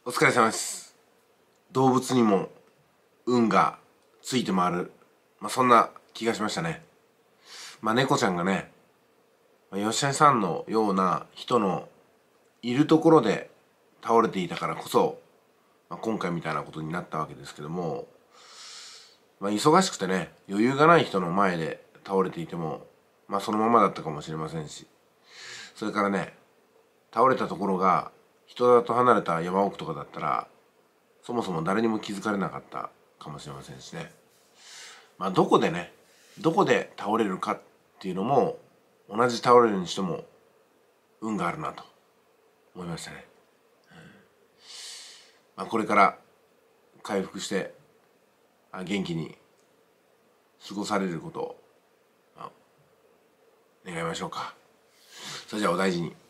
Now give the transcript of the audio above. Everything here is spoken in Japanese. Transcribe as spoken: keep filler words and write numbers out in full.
お疲れ様です。動物にも運がついて回る、まあ、そんな気がしましたね。まあ猫ちゃんがね、まあ、吉谷さんのような人のいるところで倒れていたからこそ、まあ、今回みたいなことになったわけですけども、まあ、忙しくてね余裕がない人の前で倒れていても、まあそのままだったかもしれませんし、それからね、倒れたところが人里離れた山奥とかだったらそもそも誰にも気づかれなかったかもしれませんしね。まあどこでねどこで倒れるかっていうのも、同じ倒れるにしても運があるなと思いましたね。うん、まあ、これから回復して元気に過ごされることを、まあ、願いましょうか。それじゃあお大事に。